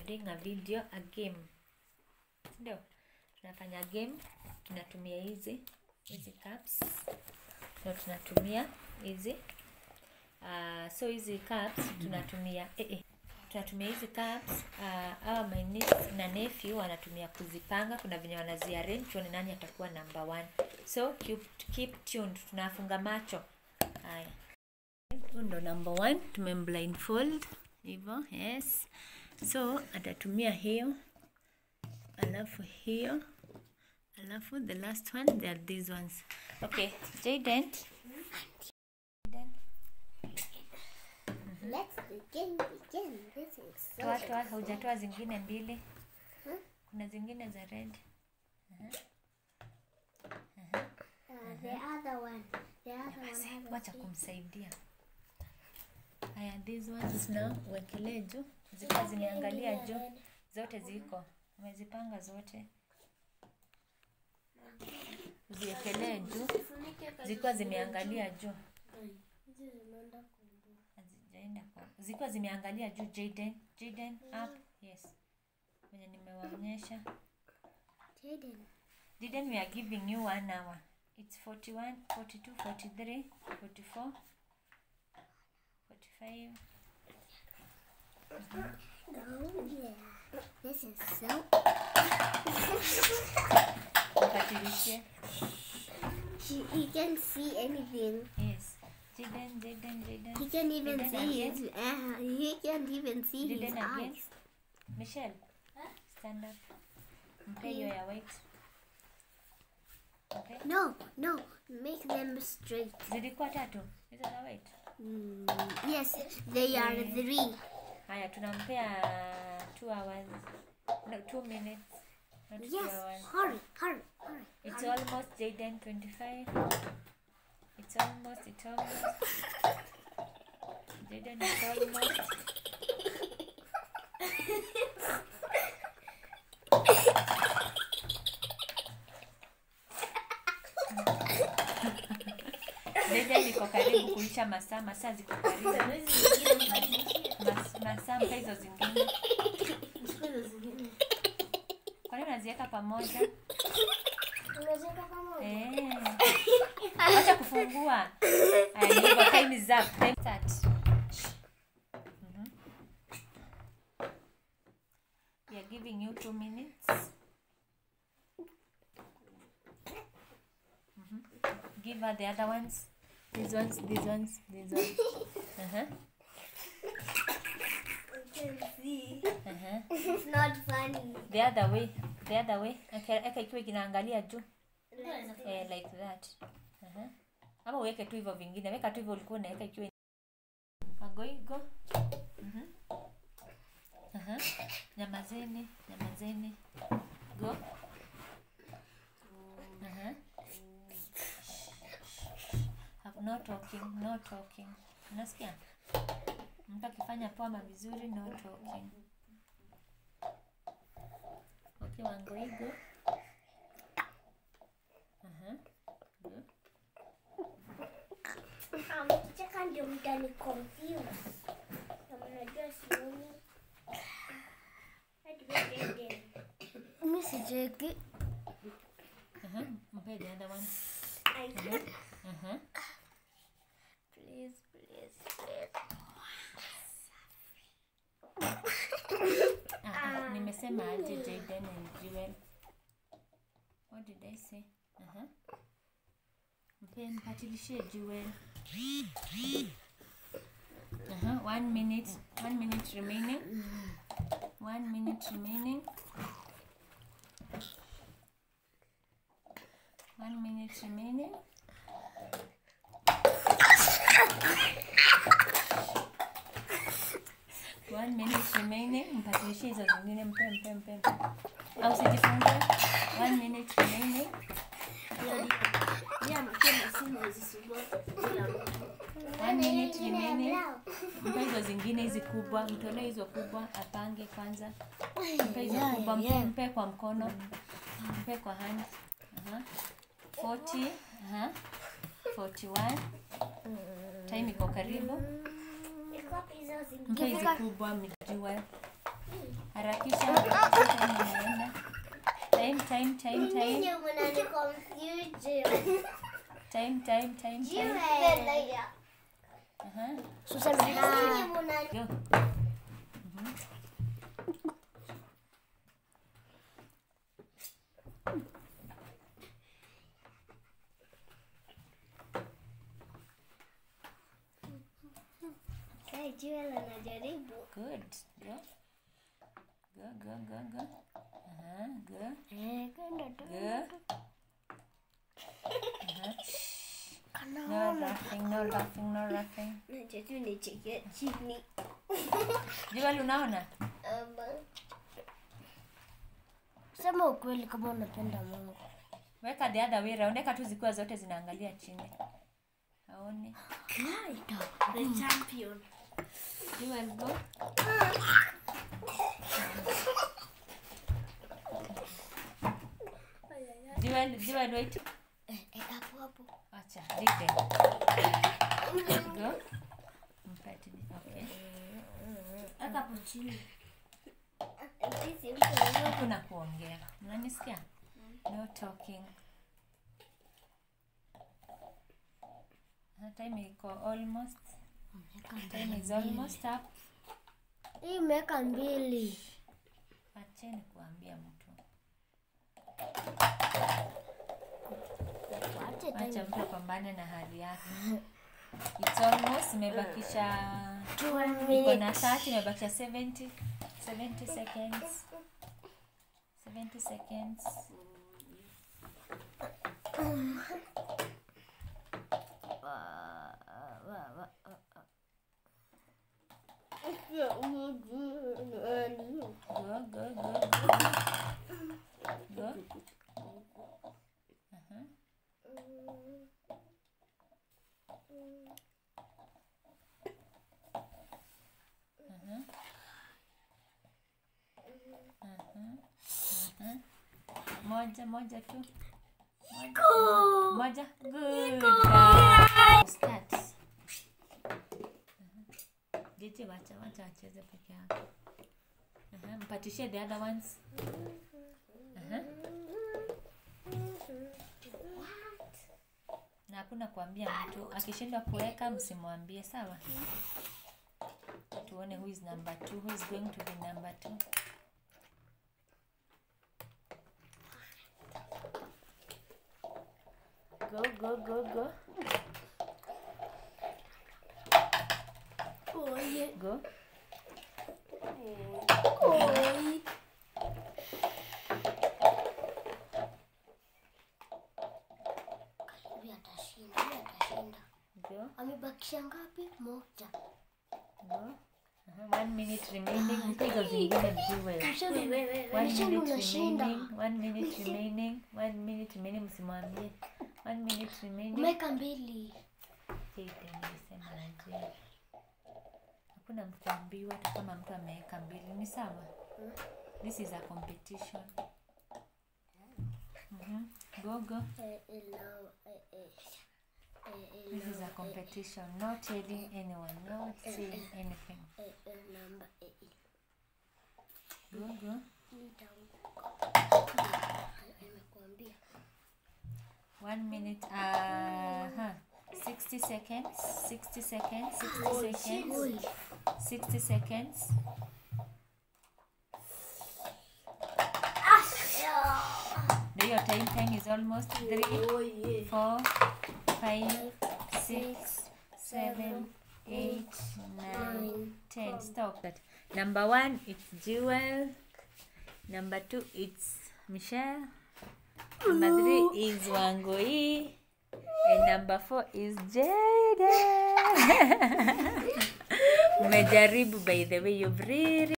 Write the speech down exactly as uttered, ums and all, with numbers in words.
doing a video, a game. Ndio. Tunafanya game, tunatumia hizi hizi cups. So tunatumia hizi uh, so hizi cups tunatumia eh, eh. Tunatumia hizi cups uh, our my niece na nephew wanatumia kuzipanga. Kuna venye wanaziarrange tuone nani atakuwa number one. So keep, keep tuned. Tunafunga macho. Haya. Ndo number one, tumemblindfold hivyo, yes. So atatumia hiyo, alafu hiyo, alafu the last one, they are these ones. Okay, Jayden. Jayden. Let's begin, begin. This is so Toa, toa, hujatoa zingine mbili. Huh? Kuna zingine za red. Uh-huh. Uh-huh. Uh, the other one. The other one has a wacha kumsaidia. Haya, these ones now wekelee juu. Ziko zimeangalia juu. Zote ziko. Umezipanga zote. Uziekelee juu. Ziko zimeangalia juu. Hazijaenda kwa. Ziko zimeangalia juu. Jayden, Jayden up. Yes. Mwenye nimewaonyesha. Jayden. Jayden, we are giving you one hour. It's forty-one, forty-two, forty-three, forty-four, forty-five. Mm-hmm. Oh yeah. This is so. She, he can't see anything. Yes. Jayden, Jayden, Jayden. He can't even Jayden see again. his. Uh, he can't even see Jayden his again. eyes. Michelle, huh? Stand up. Mpe hiyo ya white. Okay. No, no. Make them straight. Zilikuwa tatu. Hizo za white. Mm, yes, they are okay. three. Haya, tunampea two hours. No, two minutes. Not Yes, two hours. hurry, hurry, hurry. It's hurry. almost Jayden twenty-five. It's almost, it's almost. Jayden, it's almost. Jayden iko karibu kuisha masaa, masaa ziko karibu. Mas, masaa mpa hizo zingine. Kwa nini unaziweka pamoja? Unaziweka pamoja? Eh. Acha kufungua. Aya, hivyo time is up. Time start. Mhm. We are giving you two minutes. Mhm. Give her the other ones. These ones, these ones, these ones. Uh-huh. You can see. Uh-huh. It's not funny. The other way. The other way. Eka ikiwa kinaangalia juu. Eh, like that. Uh-huh. Ama uweke tu hivyo vingine. Weka tu hivyo ulikuwa unaweka ikiwa. Agoigo. Mhm. Uh-huh. Nyamazeni, nyamazeni. Go. Uh-huh. No talking, no talking. Unasikia? Mtu akifanya poa ama vizuri, no talking. Okay, Wangoigo. Aha. Good. Um, cheka ndio mtani confuse. Kama unajua sioni. Hadi wewe. Mimi sijeki. Aha. Mpe the other one. Aha. Aha. Please, please, please. Ah, nimesema aje Jayden and Jewel. What did I say? Aha. Mpe mpatilishie Jewel. Aha, one minute. One minute remaining. One minute remaining. One minute remaining. One minute remaining. Mpatilishie hizo zingine, mpe mpe mpe mpe. Au sijifungue. One minute remaining. Yeah, mapema simu zisubua. One minute remaining. Mpe hizo zingine hizi kubwa. Mtolee hizo kubwa. Apange kwanza. Mpe hizo kubwa. Mpe, mpe kwa mkono. Mpe kwa hand. Aha. forty. Aha. forty-one. Time iko karibu. Mpe hizi kubwa mjue. Harakisha. Harakisha. Time, time, time, time. Ndio mnani confuse. Time, time, time, time. Jiwe. Aha. Sasa mnani mnani. Go. Mhm. Sasa jiwe linajaribu. Good. Go. Go, go, go, go. Aha, go. Eh, kwenda tu. Go. No laughing, no laughing, no laughing. Nacho nicheke chini. Jiwel unaona? Aba. Sema ukweli kama unapenda Mungu. Weka the other way round. Weka tu zikiwa zote zinaangalia chini. Aone. The champion. Jiwel go. Jiwel, Jiwel wait. Eh, eh, hapo hapo. Acha, dike. Go. Mpati ni okay. Aka hapo chini. Sisi Kuna kuongea. Unanisikia? No talking. Time iko almost. Time is almost up. hii meka mbili. Acheni kuambia mtu. Acha mtu apambane na hali yake. It's almost imebakisha iko na thirty, imebakisha seventy. seventy seconds. seventy seconds. Go, go, go, go. Go. Uh-huh. Uh-huh. Uh-huh. Uh-huh. Moja, moja tu. Moja. Moja. Good. Start. Jiji wacha wacha acheze peke yake. Uh-huh. Mpatishie the other ones. Uh-huh. Na hakuna kuambia mtu. Akishindwa kuweka msimwambie, sawa? Tuone who is number two. Who is going to be number two? Go, go, go, go. Oh, yeah. Go. Oh. Atashinda, atashinda. Go. Amebakisha ngapi? Moja. Go. Uh-huh. One minute remaining. Mpigo zingine mjiwe. One minute remaining. One minute remaining. One minute remaining. Msimwambie. One minute remaining. Meka mbili. Hate nilisema aje. Hakuna mtu kuambiwa hata kama mtu ameweka mbili. Ni sawa? This is a competition. Mhm. Go go. This is a competition. Not telling anyone. Not saying anything. Go go. One minute. Uh huh. Sixty seconds. Sixty seconds. Sixty seconds. Sixty seconds. Your time time is almost three, four, five, six, seven, eight, nine, ten. Stop that. Number one, it's Jewel. Number two, it's Michelle. Number three is Wangoi. And number four is Jada. Umejaribu, by the way, you've really